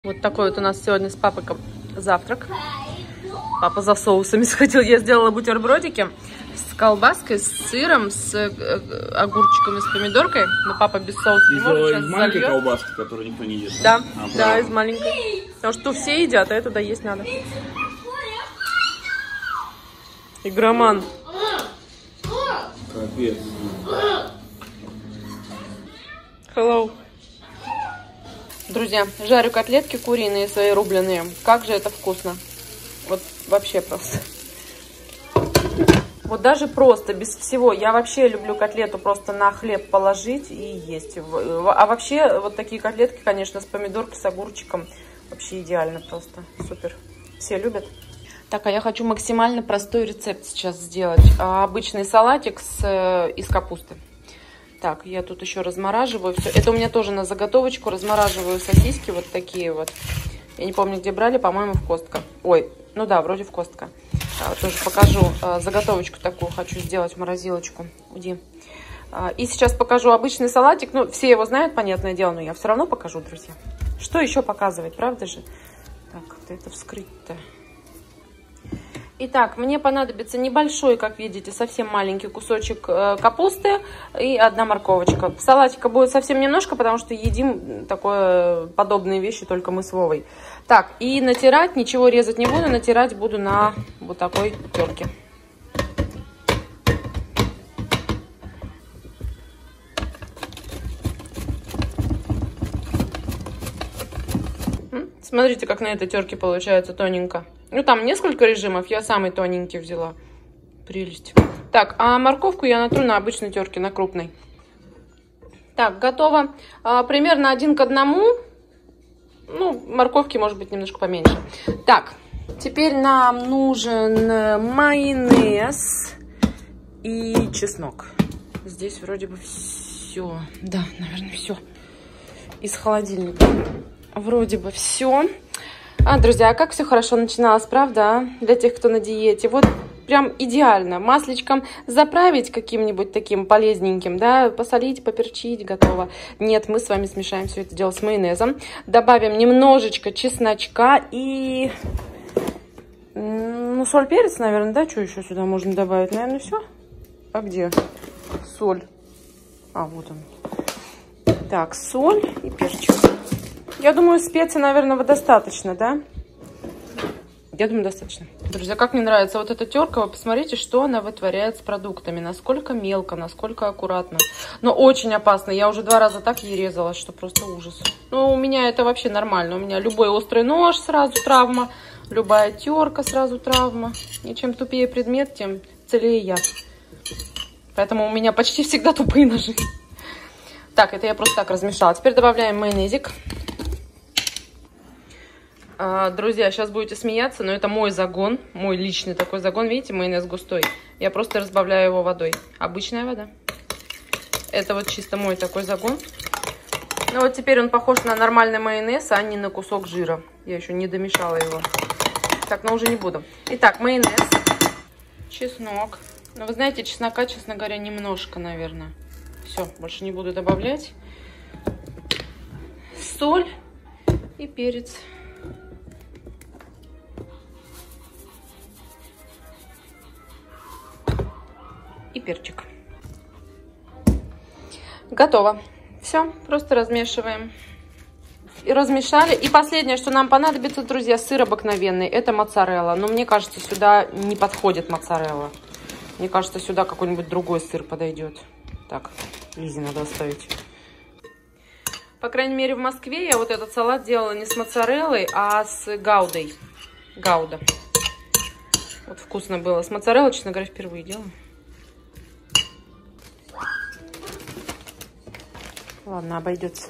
Вот такой вот у нас сегодня с папой завтрак. Папа за соусами сходил. Я сделала бутербродики с колбаской, с сыром, с огурчиками, с помидоркой. Но папа без соуса не может. Сейчас из маленькой колбаски, которую никто не ест. Да, да, из маленькой. Потому что все едят, а это доесть надо. Игроман. Капец. Hello. Друзья, жарю котлетки куриные свои рубленые. Как же это вкусно. Вот вообще просто. Вот даже просто, без всего. Я вообще люблю котлету просто на хлеб положить и есть. А вообще вот такие котлетки, конечно, с помидоркой, с огурчиком. Вообще идеально просто. Супер. Все любят. Так, а я хочу максимально простой рецепт сейчас сделать. Обычный салатик из капусты. Так, я тут еще размораживаю все. Это у меня тоже на заготовочку. Размораживаю сосиски вот такие вот. Я не помню, где брали, по-моему, в Костко. Ой, ну да, вроде в Костко. Тоже покажу. Заготовочку такую хочу сделать в морозилочку. Уйди. И сейчас покажу обычный салатик. Ну, все его знают, понятное дело, но я все равно покажу, друзья. Что еще показывать, правда же? Так, как-то это вскрыть-то. Итак, мне понадобится небольшой, как видите, совсем маленький кусочек капусты и одна морковочка. Салатика будет совсем немножко, потому что едим подобные вещи только мы с Вовой. Так, и натирать, ничего резать не буду, натирать буду на вот такой терке. Смотрите, как на этой терке получается тоненько. Ну, там несколько режимов, я самый тоненький взяла. Прелесть. Так, а морковку я натру на обычной терке, на крупной. Так, готово. Примерно 1 к 1. Ну, морковки может быть немножко поменьше. Так, теперь нам нужен майонез и чеснок. Здесь вроде бы все. Да, наверное, все. Из холодильника. Вроде бы все. Друзья, как все хорошо начиналось, правда, для тех, кто на диете. Вот прям идеально. Масличком заправить каким-нибудь таким полезненьким, да, посолить, поперчить, готово. Нет, мы с вами смешаем все это дело с майонезом. Добавим немножечко чесночка и... Ну, соль, перец, наверное, да? Что еще сюда можно добавить? Наверное, все. А где соль? Вот он. Так, соль и перчик. Я думаю, специй, наверное, достаточно, да? Я думаю, достаточно. Друзья, как мне нравится вот эта терка. Вы посмотрите, что она вытворяет с продуктами. Насколько мелко, насколько аккуратно. Но очень опасно. Я уже 2 раза так ей резала, что просто ужас. Ну, у меня это вообще нормально. У меня любой острый нож сразу травма. Любая терка сразу травма. И чем тупее предмет, тем целее я. Поэтому у меня почти всегда тупые ножи. Так, это я просто так размешала. Теперь добавляем майонезик. Друзья, сейчас будете смеяться, но это мой загон, мой личный такой загон. Видите, майонез густой. Я просто разбавляю его водой. Обычная вода. Это вот чисто мой такой загон. Ну вот теперь он похож на нормальный майонез, а не на кусок жира. Я еще не домешала его. Так, но уже не буду. Итак, майонез, чеснок. Ну, вы знаете, чеснока, честно говоря, немножко, наверное. Все, больше не буду добавлять. Соль и перец. И перчик. Готово. Все, просто размешиваем. И размешали. И последнее, что нам понадобится, друзья, сыр обыкновенный. Это моцарелла. Но мне кажется, сюда не подходит моцарелла. Мне кажется, сюда какой-нибудь другой сыр подойдет. Так, Лизе надо оставить. По крайней мере, в Москве я вот этот салат делала не с моцареллой, а с гаудой. Гауда. Вот вкусно было. С моцареллой, честно говоря, впервые делала. Ладно, обойдется.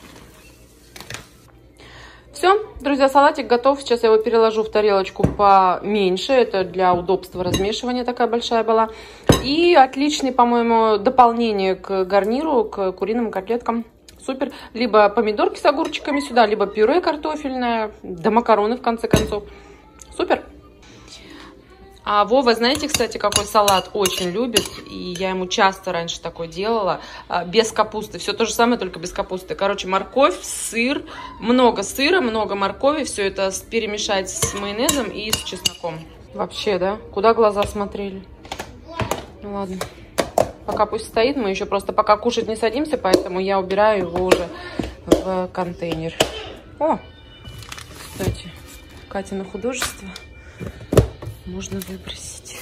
Все, друзья, салатик готов. Сейчас я его переложу в тарелочку поменьше. Это для удобства размешивания такая большая была. И отличный, по-моему, дополнение к гарниру, к куриным котлеткам. Супер. Либо помидорки с огурчиками сюда, либо пюре картофельное, да макароны в конце концов. Супер. А Вова, знаете, кстати, какой салат очень любит, и я ему часто раньше такой делала, без капусты. Все то же самое, только без капусты. Короче, морковь, сыр, много сыра, много моркови, все это перемешать с майонезом и с чесноком. Вообще, да? Куда глаза смотрели? Ну ладно. Пока пусть стоит, мы еще просто пока кушать не садимся, поэтому я убираю его уже в контейнер. О, кстати, Катина художество можно выбросить.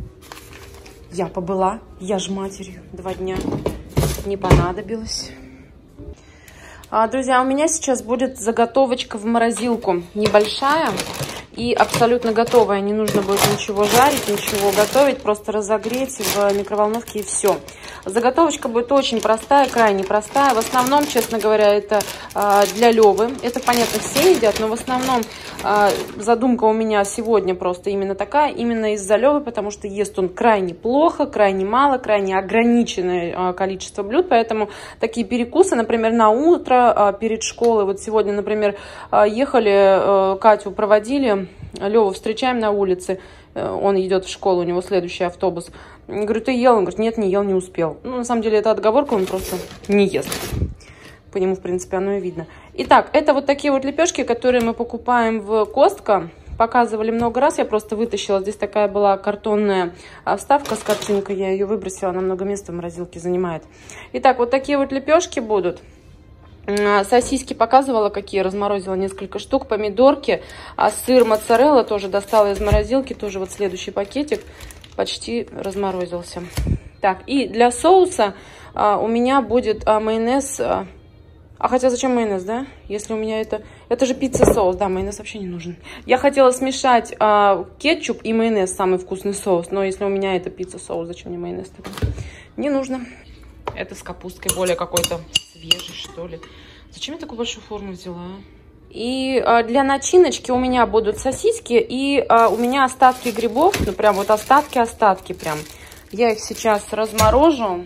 Я побыла, я ж матерью 2 дня, не понадобилось. Друзья, у меня сейчас будет заготовочка в морозилку, небольшая и абсолютно готовая. Не нужно будет ничего жарить, ничего готовить, просто разогреть в микроволновке и все. Заготовочка будет очень простая, крайне простая. В основном, честно говоря, это для Левы. Это, понятно, все едят, но в основном задумка у меня сегодня просто именно такая, именно из-за Левы, потому что ест он крайне плохо, крайне мало, крайне ограниченное количество блюд, поэтому такие перекусы, например, на утро перед школой. Вот сегодня, например, ехали, Катю проводили, Леву встречаем на улице, он идет в школу, у него следующий автобус. Я говорю, ты ел? Он говорит, нет, не ел, не успел. Ну, на самом деле, это отговорка, он просто не ест. По нему, в принципе, оно и видно. Итак, это вот такие вот лепешки, которые мы покупаем в Костко. Показывали много раз, я просто вытащила. Здесь такая была картонная вставка с картинкой, я ее выбросила, она много места в морозилке занимает. Итак, вот такие вот лепешки будут. Сосиски показывала, какие, разморозила несколько штук, помидорки, сыр моцарелла тоже достала из морозилки, тоже вот следующий пакетик почти разморозился. Так, и для соуса у меня будет майонез. Хотя зачем майонез, да? Если у меня это же пицца-соус, да, майонез вообще не нужен. Я хотела смешать кетчуп и майонез, самый вкусный соус, но если у меня это пицца-соус, зачем мне майонез тогда? Не нужно. Это с капусткой более какой-то свежий, что ли. Зачем я такую большую форму взяла? И для начиночки у меня будут сосиски и у меня остатки грибов, ну прям вот остатки прям. Я их сейчас разморожу,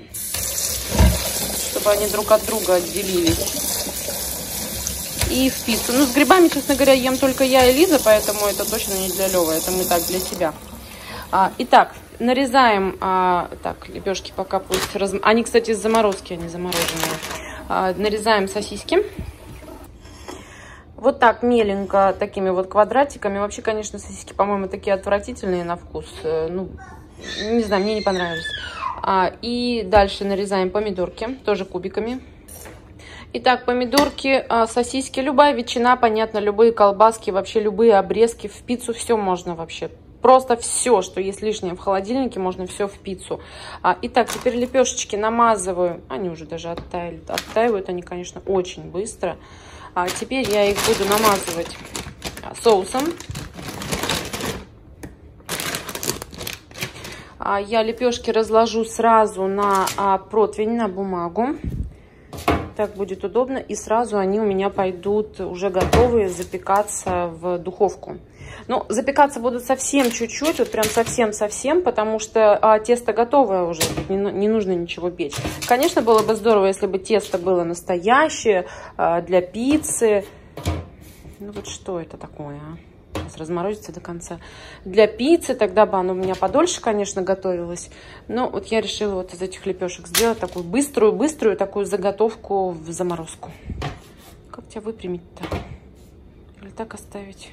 чтобы они друг от друга отделились. И в пиццу. Ну, с грибами, честно говоря, ем только я и Лиза, поэтому это точно не для Лёвы, это мы так для себя. Итак, нарезаем, так, лепешки пока пусть Они, кстати, из заморозки, они замороженные. Нарезаем сосиски. Вот так меленько, такими вот квадратиками. Вообще, конечно, сосиски, по-моему, такие отвратительные на вкус. Ну, не знаю, мне не понравились. И дальше нарезаем помидорки, тоже кубиками. Итак, помидорки, сосиски, любая ветчина, понятно, любые колбаски, вообще любые обрезки. В пиццу все можно вообще. Просто все, что есть лишнее в холодильнике, можно все в пиццу. Итак, теперь лепешечки намазываю. Они уже даже оттаяли. Оттаивают они, конечно, очень быстро. Теперь я их буду намазывать соусом. Я лепешки разложу сразу на противень, на бумагу. Так будет удобно. И сразу они у меня пойдут уже готовые запекаться в духовку. Ну, запекаться будут совсем чуть-чуть, вот прям совсем-совсем, потому что тесто готовое уже, не нужно ничего печь. Конечно, было бы здорово, если бы тесто было настоящее, для пиццы. Ну вот что это такое, Сейчас разморозится до конца. Для пиццы тогда бы оно у меня подольше, конечно, готовилось. Но вот я решила вот из этих лепешек сделать такую быструю такую заготовку в заморозку. Как тебя выпрямить-то? Или так оставить?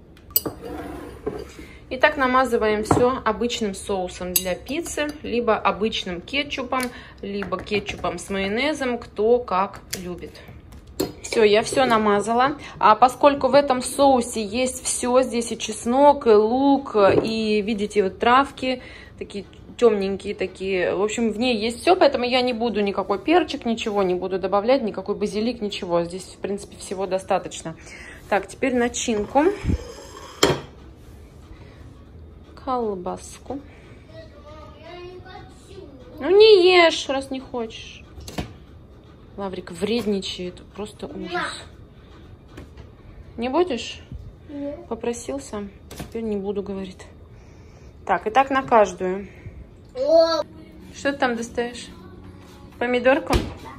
Итак, намазываем все обычным соусом для пиццы, либо обычным кетчупом, либо кетчупом с майонезом, кто как любит. Все, я все намазала. Поскольку в этом соусе есть все, здесь и чеснок, и лук, и, видите, вот травки, такие темненькие такие. В общем, в ней есть все, поэтому я не буду никакой перчик, ничего не буду добавлять, никакой базилик, ничего. Здесь, в принципе, всего достаточно. Так, теперь начинку. Колбаску. Ну не ешь, раз не хочешь. Лаврик вредничает, просто ужас. Не будешь? Нет. Попросился, теперь не буду, говорит. Так, и так на каждую. Что ты там достаешь? Помидорку?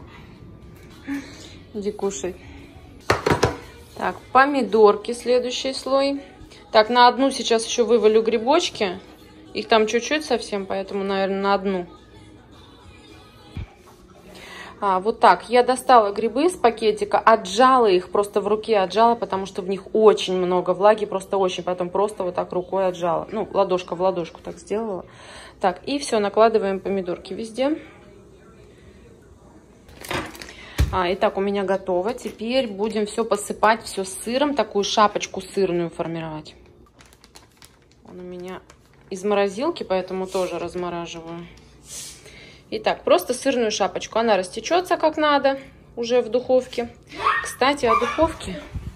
Иди кушай. Так, помидорки, следующий слой. Так, на одну сейчас еще вывалю грибочки. Их там чуть-чуть совсем, поэтому, наверное, на одну. Вот так. Я достала грибы из пакетика, отжала их, просто в руке отжала, потому что в них очень много влаги, просто очень. Потом просто вот так рукой отжала. Ну, ладошка в ладошку так сделала. Так, и все, накладываем помидорки везде. Итак, у меня готово. Теперь будем все посыпать, все сыром, такую шапочку сырную формировать. Он у меня из морозилки, поэтому тоже размораживаю. Итак, просто сырную шапочку. Она растечется как надо уже в духовке. Кстати, о духовке.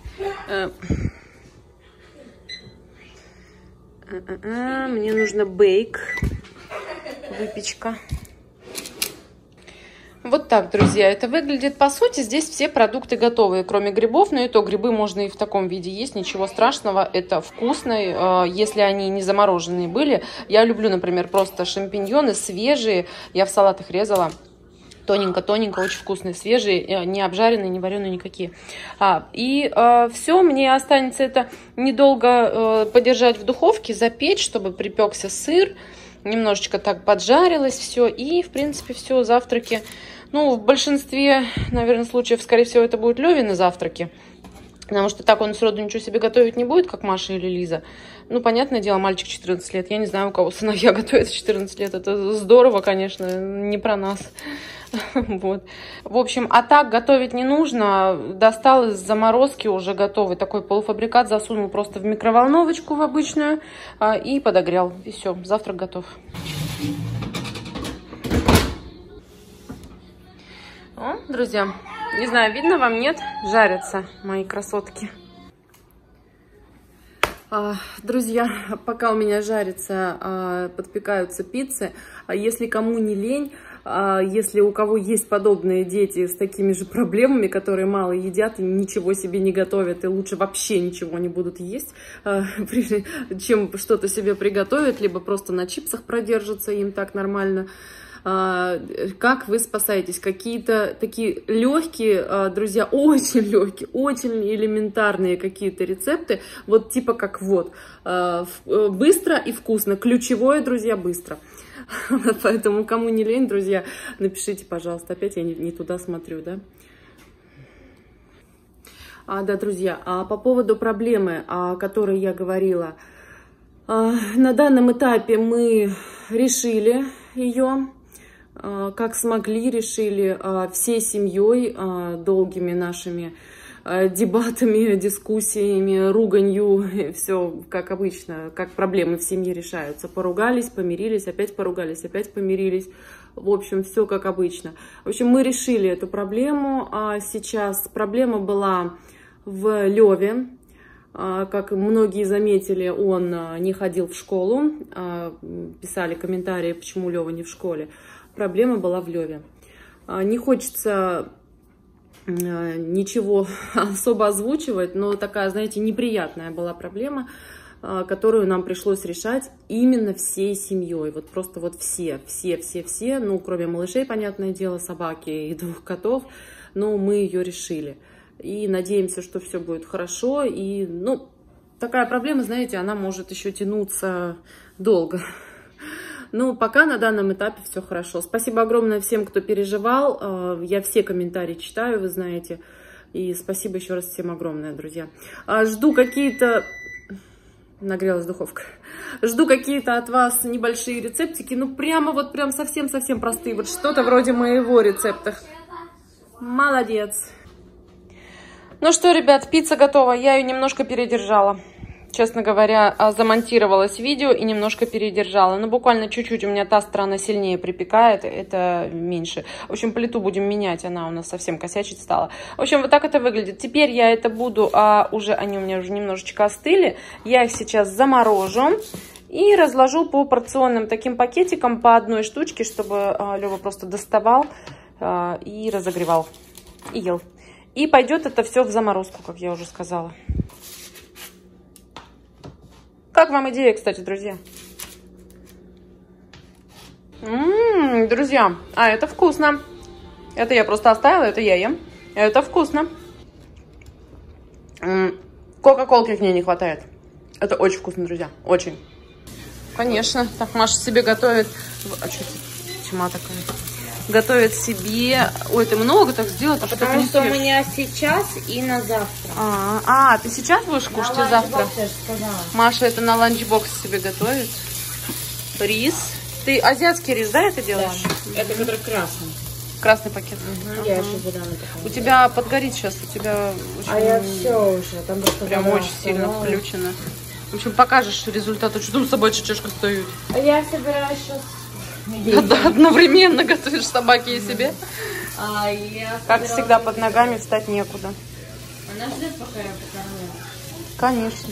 Мне нужно бейк. Выпечка. Вот так, друзья, это выглядит. По сути, здесь все продукты готовые, кроме грибов. Но и то грибы можно и в таком виде есть, ничего страшного. Это вкусно, если они не замороженные были. Я люблю, например, просто шампиньоны свежие. Я в салатах резала. Тоненько-тоненько, очень вкусные, свежие, не обжаренные, не вареные никакие. Все, мне останется это недолго подержать в духовке, запечь, чтобы припекся сыр. Немножечко так поджарилось все. И, в принципе, все, завтраки. Ну, в большинстве, наверное, случаев, скорее всего, это будут Левины завтраки. Потому что так он сроду ничего себе готовить не будет, как Маша или Лиза. Ну, понятное дело, мальчик 14 лет. Я не знаю, у кого сыновья готовят 14 лет. Это здорово, конечно, не про нас. Вот. В общем, а так готовить не нужно. Достал из заморозки уже готовый такой полуфабрикат. Засунул просто в микроволновочку в обычную и подогрел. И все, завтрак готов. О, друзья, не знаю, видно вам, нет? Жарятся мои красотки. Друзья, пока у меня жарится, подпекаются пиццы. Если кому не лень, если у кого есть подобные дети с такими же проблемами, которые мало едят и ничего себе не готовят, и лучше вообще ничего не будут есть, чем что-то себе приготовят, либо просто на чипсах продержатся, им так нормально. Как вы спасаетесь? Какие-то такие легкие, друзья, очень легкие, очень элементарные какие-то рецепты, вот типа как вот, быстро и вкусно, ключевое, друзья, быстро. Поэтому кому не лень, друзья, напишите, пожалуйста, опять я не туда смотрю, да? Да, друзья, по поводу проблемы, о которой я говорила, на данном этапе мы решили ее. Как смогли, решили всей семьей, долгими нашими дебатами, дискуссиями, руганью, все как обычно, как проблемы в семье решаются. Поругались, помирились, опять поругались, опять помирились. В общем, все как обычно. В общем, мы решили эту проблему. Сейчас проблема была в Леве. Как многие заметили, он не ходил в школу. Писали комментарии, почему Лева не в школе. Проблема была в Леве. Не хочется ничего особо озвучивать, но такая, знаете, неприятная была проблема, которую нам пришлось решать именно всей семьей. Вот просто вот все, ну, кроме малышей, понятное дело, собаки и 2 котов, но мы ее решили. И надеемся, что все будет хорошо. И, ну, такая проблема, знаете, она может еще тянуться долго. Ну, пока на данном этапе все хорошо. Спасибо огромное всем, кто переживал. Я все комментарии читаю, вы знаете. И спасибо еще раз всем огромное, друзья. Жду какие-то... Нагрелась духовка. Жду какие-то от вас небольшие рецептики. Ну, прямо вот прям совсем-совсем простые. Вот что-то вроде моего рецепта. Молодец. Ну что, ребят, пицца готова. Я ее немножко передержала. Честно говоря, замонтировалось видео и немножко передержала. Ну, буквально чуть-чуть. У меня та сторона сильнее припекает, это меньше. В общем, плиту будем менять, она у нас совсем косячить стала. В общем, вот так это выглядит. Теперь я это буду, они у меня уже немножечко остыли. Я их сейчас заморожу и разложу по порционным таким пакетикам по одной штучке, чтобы Лёва просто доставал и разогревал, и ел. И пойдет это все в заморозку, как я уже сказала. Как вам идея, кстати, друзья? Друзья, это вкусно. Это я просто оставила, это я ем. Это вкусно. Кока-колки к ней не хватает. Это очень вкусно, друзья, очень. Конечно. Так, Маша себе готовит... А что это? Тьма такая. Готовит себе... Ой, ты много так сделала? А потому что у меня сейчас и на завтра. Ты сейчас будешь кушать и завтра? Маша это на ланчбокс себе готовит. Рис. Ты азиатский рис, да, это делаешь? Да. Это который красный. Красный пакет. Я еще зеленый такой. У тебя подгорит сейчас, у тебя очень... А я все уже. Там прям очень сильно включено. В общем, покажешь результат. Что там собачья чашка стоит? А я собираюсь сейчас... Да, одновременно готовишь собаке и себе. Как собираюсь... всегда, под ногами встать некуда. Она ждет, пока я покормлю. Конечно.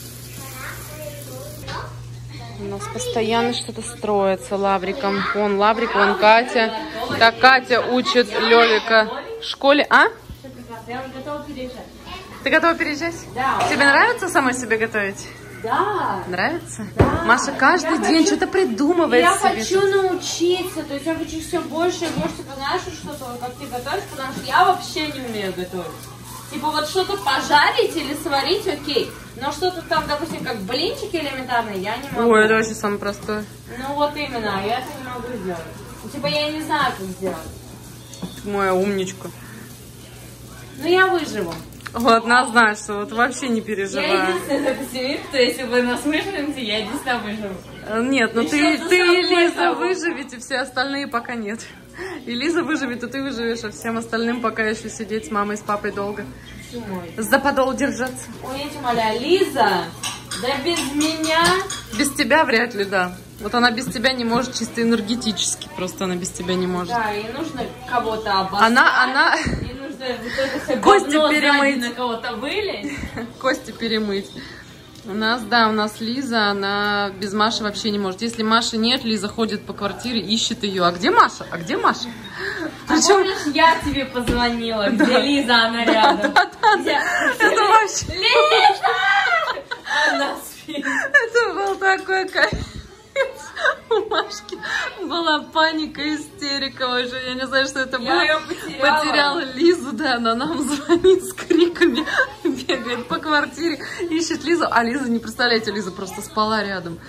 У нас постоянно что-то строится лавриком. Вон лаврик, вон Катя. Так, Катя учит Левика в школе. А? Я уже готова переезжать. Ты готова переезжать? Да. Тебе нравится самой себе готовить? Да. Нравится? Да. Маша каждый день что-то придумывает Я себе. хочу научиться, то есть я хочу все больше и больше, типа, знаешь, что-то, как ты готовишь, потому что я вообще не умею готовить. Типа вот что-то пожарить или сварить, окей, но что-то там, допустим, как блинчики элементарные, я не могу. Ой, это вообще самое простое. Ну вот именно, я это не могу сделать. Типа я не знаю, как сделать. Моя умничка. Но я выживу. Вот, она знает, что вот вообще не Я переживай. единственная пессимист, то если вы нас выживете, я единственная выживу. Нет, ну ты Еще за и собой Лиза того. выживете, все остальные пока нет. И Лиза выживет, и ты выживешь, а всем остальным пока еще сидеть с мамой, с папой долго. Почему? За подол держаться. Ой, я тебя умоляю, Лиза, да без меня... Без тебя вряд ли, да. Вот она без тебя не может, чисто энергетически, просто она без тебя не может. Да, ей нужно кого-то обоссать. Она... Ей нужно вот это все Кости говно перемыть. сзади на кого-то вылить. Кости перемыть. У нас Лиза, она без Маши вообще не может. Если Маши нет, Лиза ходит по квартире, ищет ее. А где Маша? А где Маша? Причем... Помнишь, я тебе позвонила, где Лиза, она рядом. Это вообще... Лиза! Она спит. Это был такой капец. У Машки была паника, истерика вообще. Я не знаю, что это было. Я ее Потеряла Лизу, да, она нам звонит с криками, бегает по квартире, ищет Лизу. А Лиза, не представляете, Лиза просто спала рядом.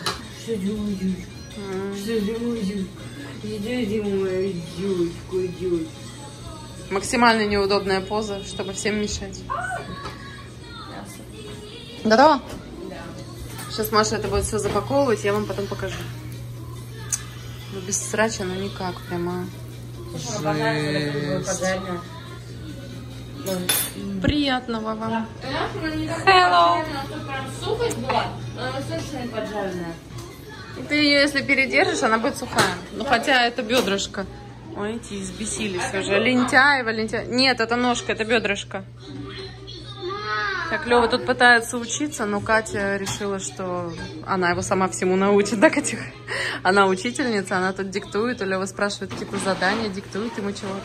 Максимально неудобная поза, чтобы всем мешать. Готово? Сейчас Маша это будет все запаковывать, я вам потом покажу. Ну, без срача, ну никак, прямо. Жесть. Приятного вам. Hello. Сухость была, но она совершенно поджаренная. Ты ее, если передержишь, она будет сухая. Ну, хотя это бедрышко. Ой, эти взбесились уже. Лентяева. Нет, это ножка, это бедрышко. Так, Лёва тут пытается учиться, но Катя решила, что она его сама всему научит, да, Катя? Она учительница, она тут диктует, у Лёвы спрашивает какие-то задания, диктует ему чего-то.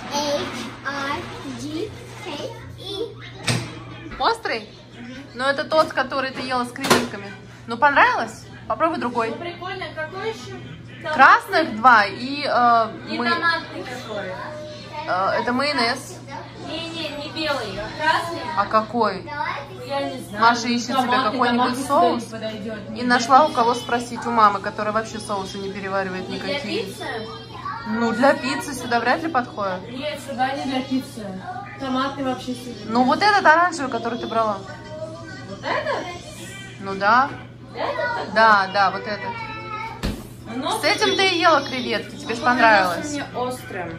Острый? Ну, это тот, который ты ела с креветками. Ну, понравилось? Попробуй другой. Ну, прикольно, какой еще? Красных 2 и... И томатный какой? Это майонез. Не белый, а красный. А какой? Я не знаю. Маша ищет себе какой-нибудь соус. И нашла у кого спросить, у мамы, которая вообще соусы не переваривает никакие. Для пиццы? Ну, для пиццы сюда вряд ли подходит. Нет, сюда не для пиццы. Томатный вообще сюда. Ну, вот этот оранжевый, который ты брала. Вот этот? Ну, да. Этот? Да, вот этот. Но С этим ты и ела креветки, тебе же понравилось. мне острым.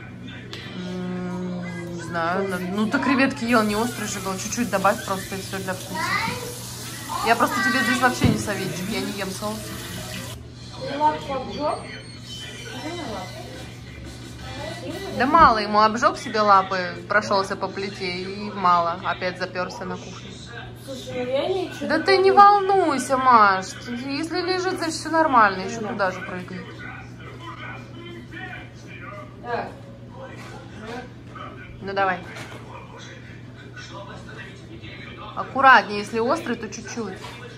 Не знаю, ну ты креветки ел, не острый же был, чуть-чуть добавь просто и все для вкуса. Я просто тебе здесь вообще не советчик, я не ем соус. Лапку обжег? Да мало ему, обжег себе лапы, прошелся по плите и мало, опять заперся на кухню. Слушай, я ничего. Да ты не волнуйся, Маш, если лежит, значит все нормально, еще туда же прыгает. Так. Ну давай. Аккуратнее, если острый, то чуть-чуть.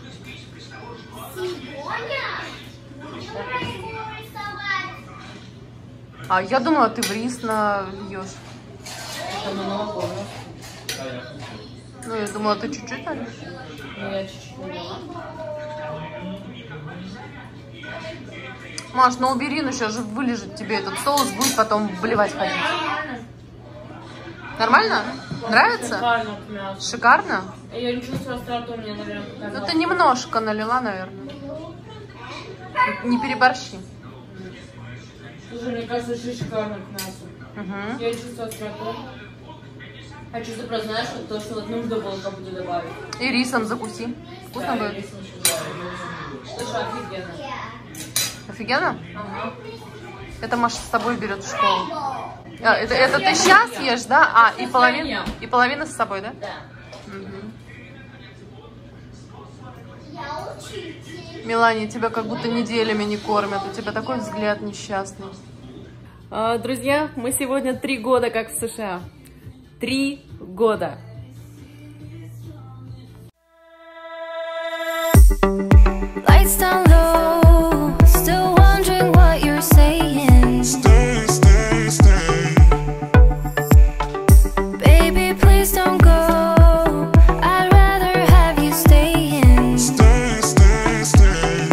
А я думала, ты в рис нальешь. Это много. Ну, я думала, ты чуть-чуть нальешь. Ну, я чуть-чуть налила. Маш, ну убери, ну сейчас же вылежит тебе этот соус, будет потом блевать ходить. Нормально? Нравится? Шикарно к мясу. Шикарно? Я не чувствую остроту, мне, наверное, показалось. Ну ты немножко налила, наверное. Не переборщи. Слушай, мне кажется, очень шикарно к мясу. Угу. Я чувствую остроту. А чувство, просто знаешь, вот то, что вот нужно было как будто добавить. И рисом закуси. Вкусно Да, будет? я рисом еще добавлю. Слушай, офигенно. Офигенно? Ага. Это Маша с собой берет в школу. А, это ты сейчас ешь, да? А, и половина с собой, да? Да. Угу. Мелания, тебя как будто неделями не кормят. У тебя такой взгляд несчастный. Друзья, мы сегодня 3 года как в США. 3 года. Lights down low, still wondering what you're saying. Stay, stay, stay. Baby, please don't go. I'd rather have you staying. Stay, stay, stay.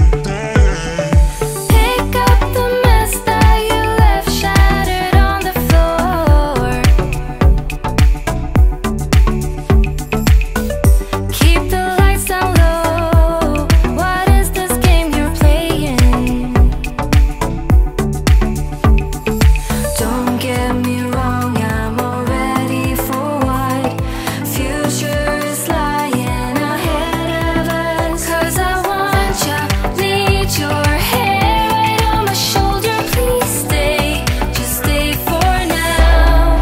Pick up the mess that you left shattered on the floor. Keep the lights down low. What is this game you're playing? Don't get me wrong, I'm already for what future is lying ahead of us. 'Cause I want ya, need your hair right on my shoulder. Please stay, just stay for now.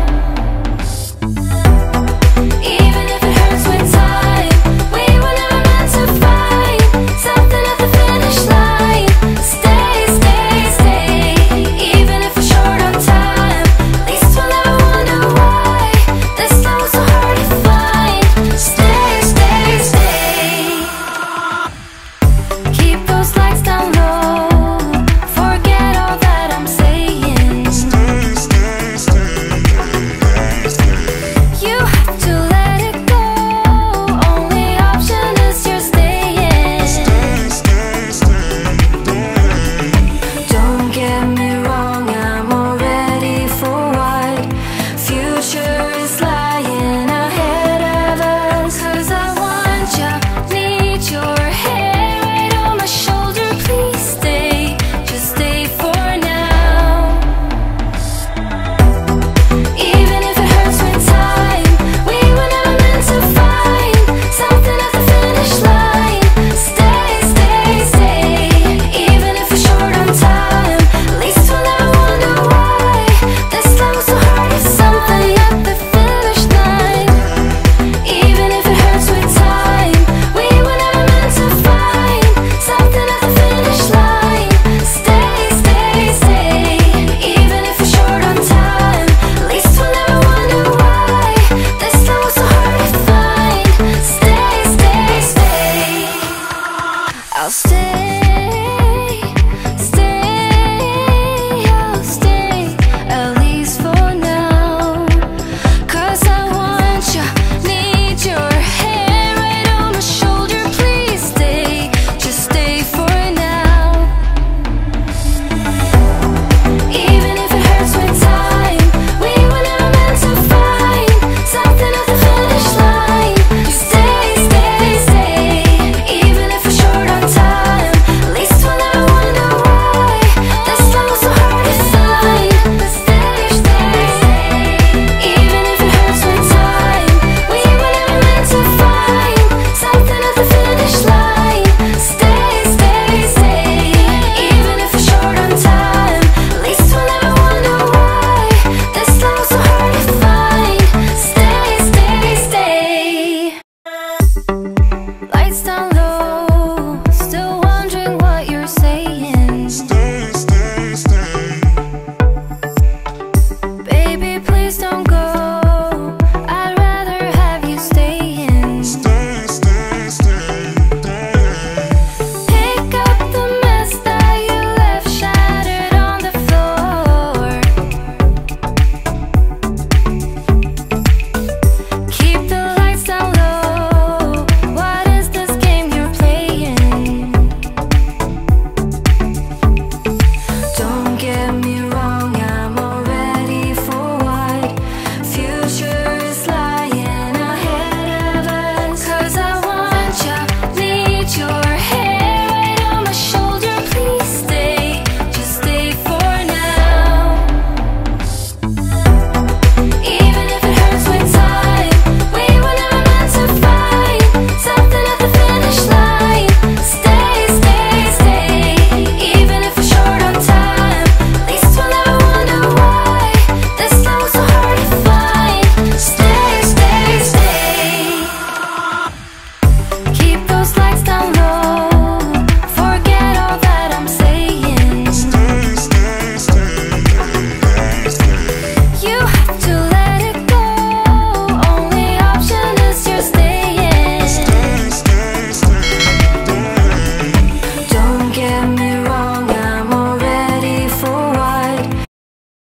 Even if it hurts with time, we were never meant to fight. Something at the finish line. Stay, stay, stay. Even if we're short on time, at least we'll never wonder why this love was so hard to find. Stay, stay, stay. Keep those lights down low. Forget all that I'm saying. Stay, stay, stay. You have to let it go. Only option is you're staying. Stay, stay, stay. Don't get me wrong, I'm already for what future is lying ahead of us. 'Cause I want ya, need your hair right on my shoulder. Please stay, just stay for now. Even if it hurts with time, we were never meant to find. Something at the finish line. Stay, stay, stay. Even if we're short on time, at least we'll never wonder why this love was so hard to find. Something at the finish line. Even if it hurts with time, we were never meant to find. Something at the finish line. Stay, stay, stay. Even if we're short on time, at least we'll never wonder why this love was so hard to find. Stay, stay, stay. I'll stay, stay, I'll stay, at least for now. 'Cause I want ya, need your hair right on my shoulder. Please stay, just stay for now. Even if it hurts with time, we were never meant to find. Something at the finish line. Stay, stay, stay. Even if we're short on time, at least we'll never wonder why this love was so hard to find. Stay, stay, stay. Even if it hurts with time, we were never meant to find. Something at the finish line. Stay, stay, stay. Even if we're short on time, at least we'll never wonder why this love was so hard to find. Stay, stay, stay. Lights down